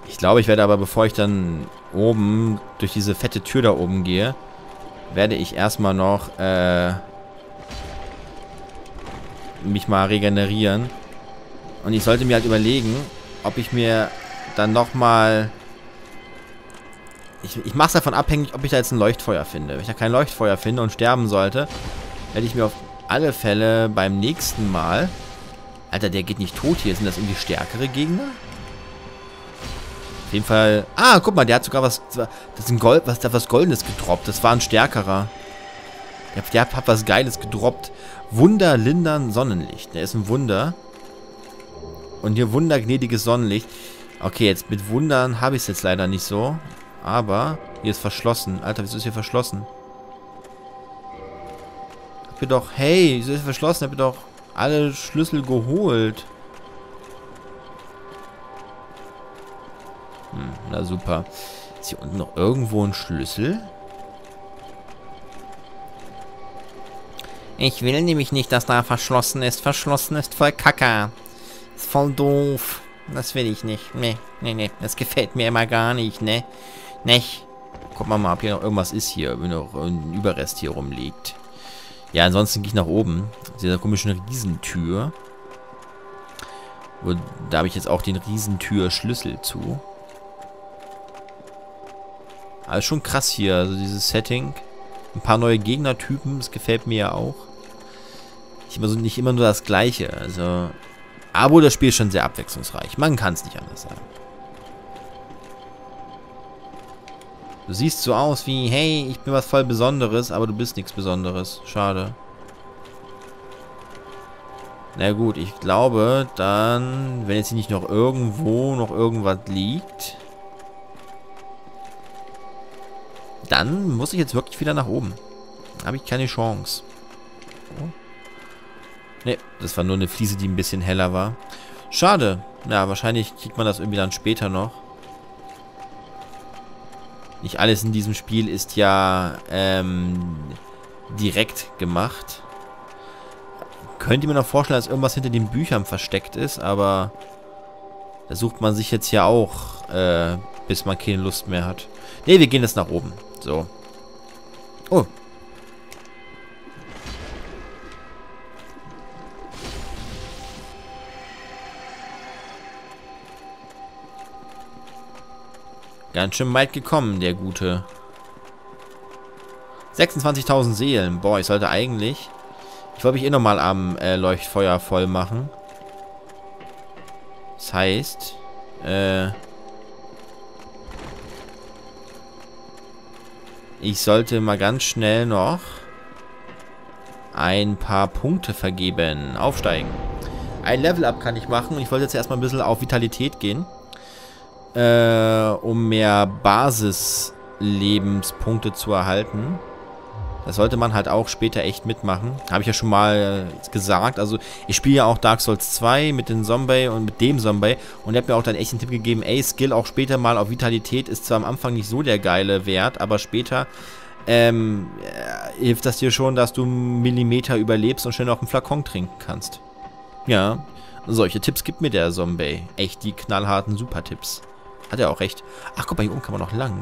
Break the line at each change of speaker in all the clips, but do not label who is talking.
Ich glaube, ich werde aber, bevor ich dann oben durch diese fette Tür da oben gehe, werde ich erstmal noch mich mal regenerieren. Und ich sollte mir halt überlegen, ob ich mir dann nochmal... Ich mache es davon abhängig, ob ich da jetzt ein Leuchtfeuer finde. Wenn ich da kein Leuchtfeuer finde und sterben sollte, werde ich mir auf alle Fälle beim nächsten Mal... Alter, der geht nicht tot hier. Sind das irgendwie stärkere Gegner? Auf jeden Fall... Ah, guck mal, der hat sogar was... Das ist ein Gold... Der hat was Goldenes gedroppt. Das war ein stärkerer. Der hat was Geiles gedroppt. Wunder lindern Sonnenlicht. Der ist ein Wunder. Und hier wundergnädiges Sonnenlicht. Okay, jetzt mit Wundern habe ich es jetzt leider nicht so. Aber hier ist verschlossen. Alter, wieso ist hier verschlossen? Hab ihr doch... Hey, wieso ist hier verschlossen? Hab ihr doch alle Schlüssel geholt. Na super. Ist hier unten noch irgendwo ein Schlüssel? Ich will nämlich nicht, dass da verschlossen ist. Verschlossen ist voll Kacke. Ist voll doof. Das will ich nicht. Nee. Das gefällt mir immer gar nicht, ne? Nicht. Gucken wir mal, ob hier noch irgendwas ist hier. Wenn noch ein Überrest hier rumliegt. Ja, ansonsten gehe ich nach oben. Dieser komischen Riesentür. Da habe ich jetzt auch den Riesentür-Schlüssel zu. Aber schon krass hier, also dieses Setting. Ein paar neue Gegnertypen, das gefällt mir ja auch. Nicht immer nur das Gleiche, also... Aber das Spiel ist schon sehr abwechslungsreich. Man kann es nicht anders sagen. Du siehst so aus wie, hey, ich bin was voll Besonderes, aber du bist nichts Besonderes. Schade. Na gut, ich glaube, dann, wenn jetzt hier nicht noch irgendwo noch irgendwas liegt, dann muss ich jetzt wirklich wieder nach oben. Habe ich keine Chance. Oh. Ne, das war nur eine Fliese, die ein bisschen heller war. Schade. Ja, wahrscheinlich kriegt man das irgendwie dann später noch. Nicht alles in diesem Spiel ist ja direkt gemacht. Könnte mir noch vorstellen, dass irgendwas hinter den Büchern versteckt ist, aber da sucht man sich jetzt ja auch, bis man keine Lust mehr hat. Ne, wir gehen jetzt nach oben. So. Oh. Ganz schön weit gekommen, der Gute. 26.000 Seelen. Boah, ich sollte eigentlich... Ich wollte mich eh nochmal am Leuchtfeuer voll machen. Das heißt... Ich sollte mal ganz schnell noch ein paar Punkte vergeben. Aufsteigen. Ein Level-Up kann ich machen. Und ich wollte jetzt erstmal ein bisschen auf Vitalität gehen. Um mehr Basis-Lebenspunkte zu erhalten. Das sollte man halt auch später echt mitmachen. Habe ich ja schon mal gesagt. Also ich spiele ja auch Dark Souls 2 mit dem Zombie und mit dem Zombie. Und ihr habt mir auch dann echt den Tipp gegeben, ey, Skill auch später mal auf Vitalität ist zwar am Anfang nicht so der geile Wert, aber später hilft das dir schon, dass du einen Millimeter überlebst und schnell noch einen Flakon trinken kannst. Ja, solche Tipps gibt mir der Zombie. Echt die knallharten Super-Tipps. Hat er auch recht. Ach, guck mal, hier oben kann man noch lang.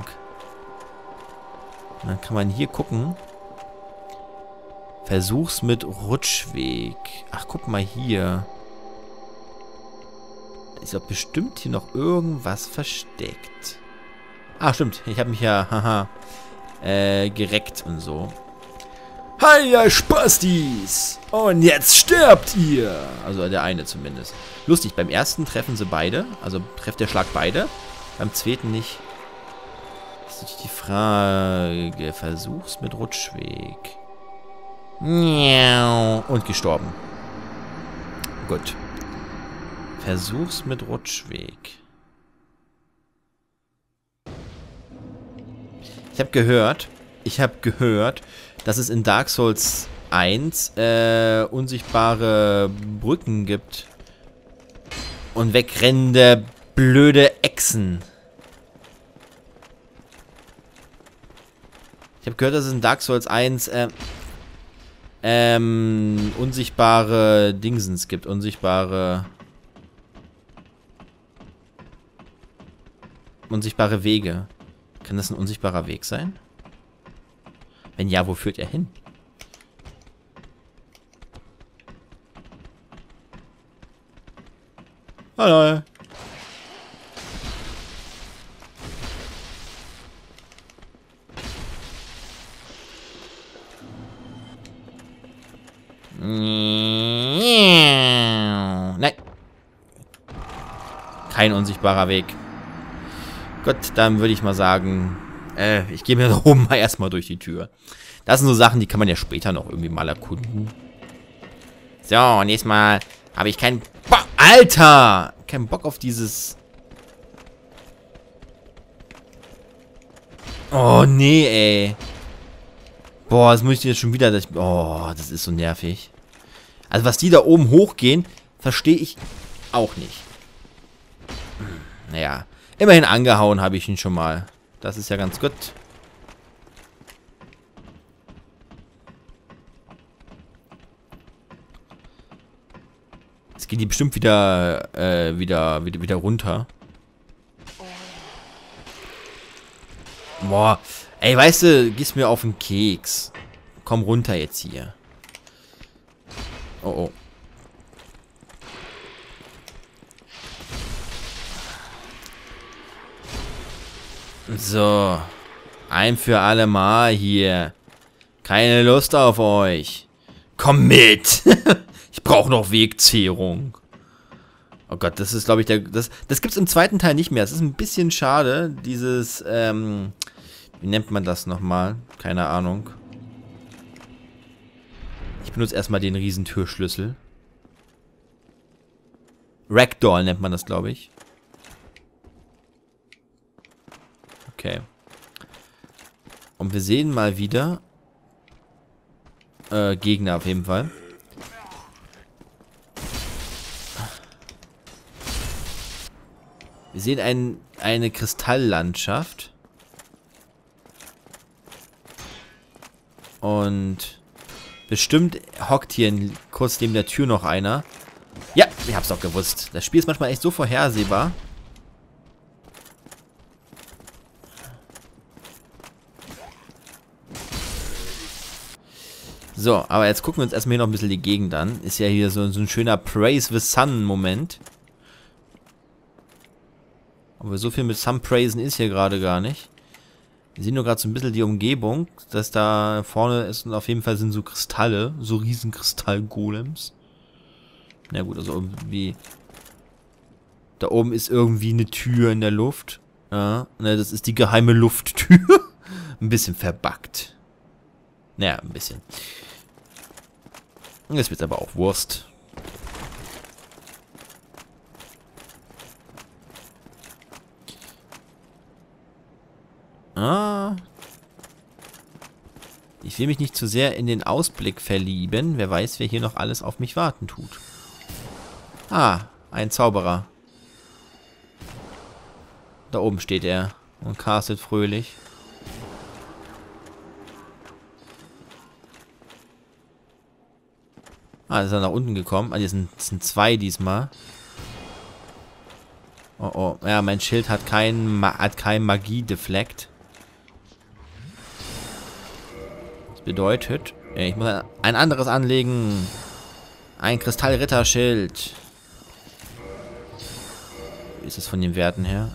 Dann kann man hier gucken. Versuch's mit Rutschweg. Ach, guck mal hier. Da ist doch bestimmt hier noch irgendwas versteckt. Ah, stimmt. Ich habe mich ja, haha, gereckt und so. Hi, ihr Spastis! Und jetzt stirbt ihr! Also der eine zumindest. Lustig, beim ersten treffen sie beide. Also trifft der Schlag beide. Beim zweiten nicht. Das ist natürlich die Frage. Versuch's mit Rutschweg. Und gestorben. Gut. Versuch's mit Rutschweg. Ich habe gehört, dass es in Dark Souls 1 unsichtbare Brücken gibt. Und wegrennende blöde Echsen. Ich habe gehört, dass es in Dark Souls 1 unsichtbare Dingsens gibt. Unsichtbare... Unsichtbare Wege. Kann das ein unsichtbarer Weg sein? Wenn ja, wo führt er hin? Hallo. Nein. Kein unsichtbarer Weg. Gut, dann würde ich mal sagen, ich gehe mir da oben mal erstmal durch die Tür. Das sind so Sachen, die kann man ja später noch irgendwie mal erkunden. So, nächstes Mal habe ich keinen Bock. Alter! Keinen Bock auf dieses... Oh, nee, ey. Boah, das muss ich jetzt schon wieder... Oh, das ist so nervig. Also, was die da oben hochgehen, verstehe ich auch nicht. Naja, immerhin angehauen habe ich ihn schon mal. Das ist ja ganz gut. Jetzt geht die bestimmt wieder runter. Boah. Ey, weißt du, gehst mir auf den Keks. Komm runter jetzt hier. Oh, oh. So. Ein für alle Mal hier. Keine Lust auf euch. Komm mit. Ich brauche noch Wegzehrung. Oh Gott, das ist, glaube ich, das gibt's im zweiten Teil nicht mehr. Das ist ein bisschen schade. Dieses, wie nennt man das nochmal? Keine Ahnung. Ich benutze erstmal den Riesentürschlüssel. Ragdoll nennt man das, glaube ich. Okay. Und wir sehen mal wieder Gegner auf jeden Fall. Wir sehen eine Kristalllandschaft. Und bestimmt hockt hier kurz neben der Tür noch einer. Ja, ich hab's doch gewusst. Das Spiel ist manchmal echt so vorhersehbar. So, aber jetzt gucken wir uns erstmal hier noch ein bisschen die Gegend an. Ist ja hier so ein schöner Praise the Sun-Moment. Aber so viel mit Sun praisen ist hier gerade gar nicht. Wir sehen nur gerade so ein bisschen die Umgebung, dass da vorne ist und auf jeden Fall sind so Kristalle, so riesen Kristall-Golems. Na gut, also irgendwie... Da oben ist irgendwie eine Tür in der Luft. Ja, ne, das ist die geheime Lufttür. Ein bisschen verbuggt. Naja, ein bisschen. Jetzt wird's aber auch Wurst. Ah. Ich will mich nicht zu sehr in den Ausblick verlieben. Wer weiß, wer hier noch alles auf mich warten tut. Ah, ein Zauberer. Da oben steht er und castet fröhlich. Ah, ist er nach unten gekommen. Ah, das sind zwei diesmal. Oh, oh. Ja, mein Schild hat kein Magie-Deflect. Das bedeutet, ich muss ein anderes anlegen. Ein Kristallritterschild. Wie ist es von den Werten her?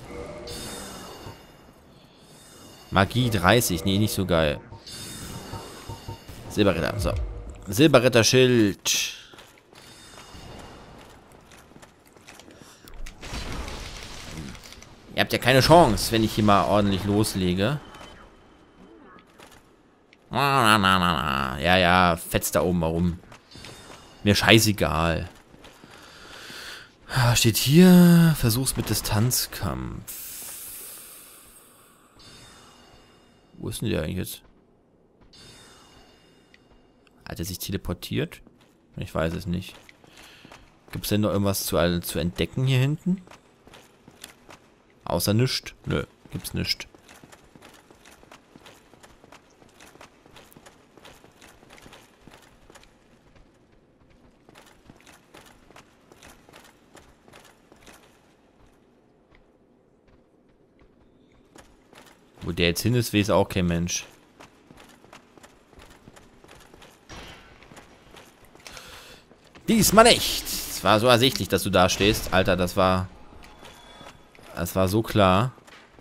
Magie 30. Nee, nicht so geil. Silberritter. So. Silberritterschild. Ihr habt ja keine Chance, wenn ich hier mal ordentlich loslege. Ja, ja, fetzt da oben herum. Mir scheißegal. Steht hier, Versuch's mit Distanzkampf. Wo ist denn der eigentlich jetzt? Hat er sich teleportiert? Ich weiß es nicht. Gibt es denn noch irgendwas zu entdecken hier hinten? Außer nichts? Nö, gibt's nichts. Wo der jetzt hin ist, weiß auch kein Mensch. Diesmal nicht. Es war so ersichtlich, dass du da stehst. Alter, das war so klar.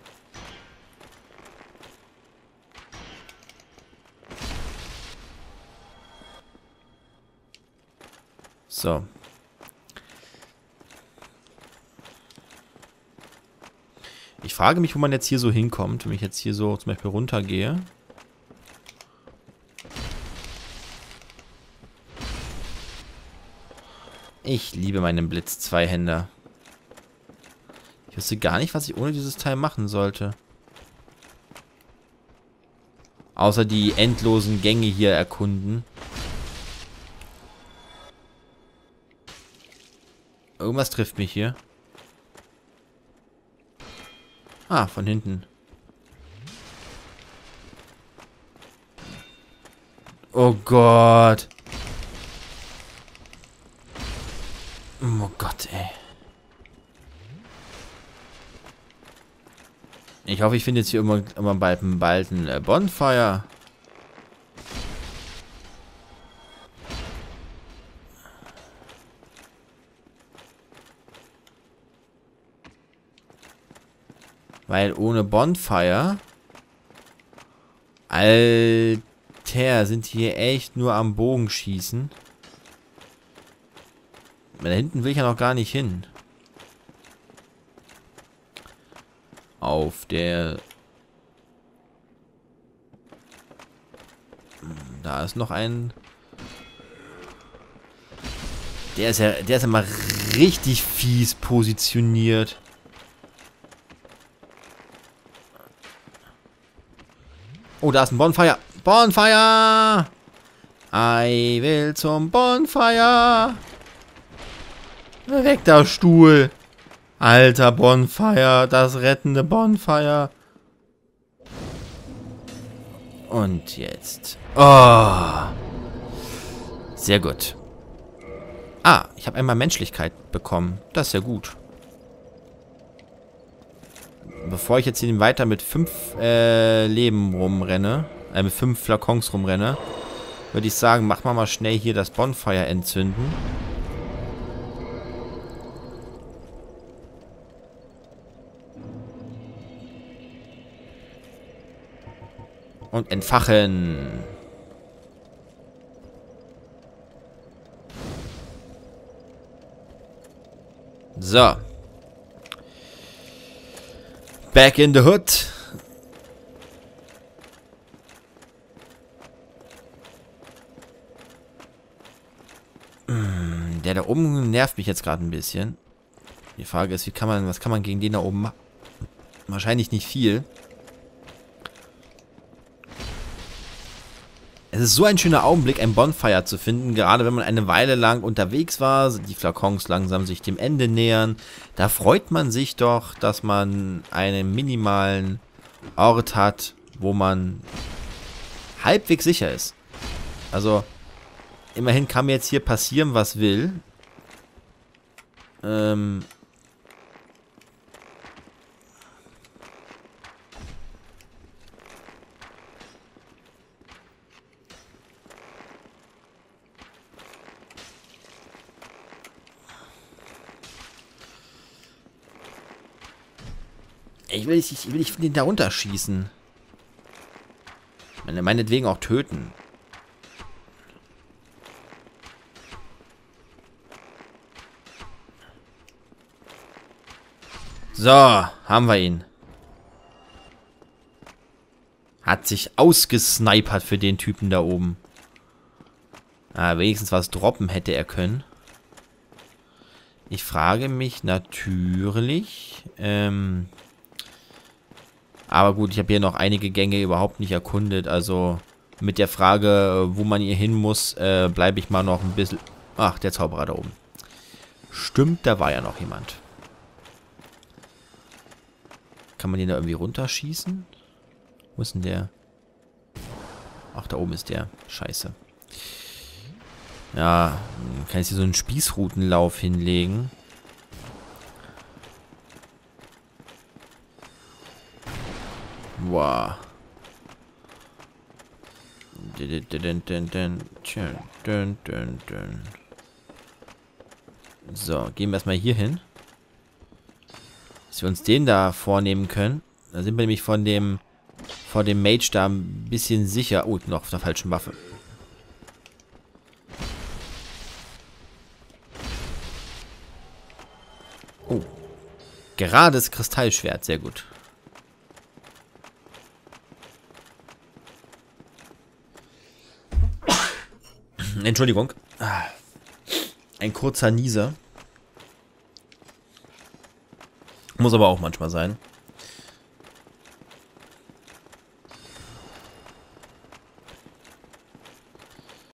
So. Ich frage mich, wo man jetzt hier so hinkommt, wenn ich jetzt hier so zum Beispiel runtergehe. Ich liebe meinen Blitz-Zweihänder. Ich wüsste gar nicht, was ich ohne dieses Teil machen sollte. Außer die endlosen Gänge hier erkunden. Irgendwas trifft mich hier. Ah, von hinten. Oh Gott. Oh Gott, ey. Ich hoffe, ich finde jetzt hier immer bald ein Bonfire. Weil ohne Bonfire... Alter, sind die hier echt nur am Bogen schießen. Da hinten will ich ja noch gar nicht hin. Auf der... Da ist noch ein... Der ist ja mal richtig fies positioniert. Oh, da ist ein Bonfire. Bonfire! I will zum Bonfire. Weg der Stuhl. Alter Bonfire. Das rettende Bonfire. Und jetzt. Oh. Sehr gut. Ah, ich habe einmal Menschlichkeit bekommen. Das ist ja gut. Bevor ich jetzt hier weiter mit 5 Leben rumrenne, mit 5 Flakons rumrenne, würde ich sagen, machen wir mal schnell hier das Bonfire entzünden. Und entfachen. So. Back in the hood. Der da oben nervt mich jetzt gerade ein bisschen. Die Frage ist, was kann man gegen den da oben machen? Wahrscheinlich nicht viel. Es ist so ein schöner Augenblick, ein Bonfire zu finden, gerade wenn man eine Weile lang unterwegs war, die Flakons langsam sich dem Ende nähern. Da freut man sich doch, dass man einen minimalen Ort hat, wo man halbwegs sicher ist. Also, immerhin kann mir jetzt hier passieren, was will. Ich will nicht den da runterschießen. Meinetwegen auch töten. So, haben wir ihn. Hat sich ausgesnipert für den Typen da oben. Ah, wenigstens was droppen hätte er können. Ich frage mich natürlich, aber gut, ich habe hier noch einige Gänge überhaupt nicht erkundet. Also mit der Frage, wo man hier hin muss, bleibe ich mal noch ein bisschen... Ach, der Zauberer da oben. Stimmt, da war ja noch jemand. Kann man den da irgendwie runterschießen? Wo ist denn der? Ach, da oben ist der. Scheiße. Ja, kann ich hier so einen Spießrutenlauf hinlegen. Wow. So, gehen wir erstmal hier hin. Dass wir uns den da vornehmen können. Da sind wir nämlich vor dem Mage da ein bisschen sicher. Oh, noch auf der falschen Waffe. Oh. Gerades Kristallschwert, sehr gut. Entschuldigung. Ein kurzer Nieser. Muss aber auch manchmal sein.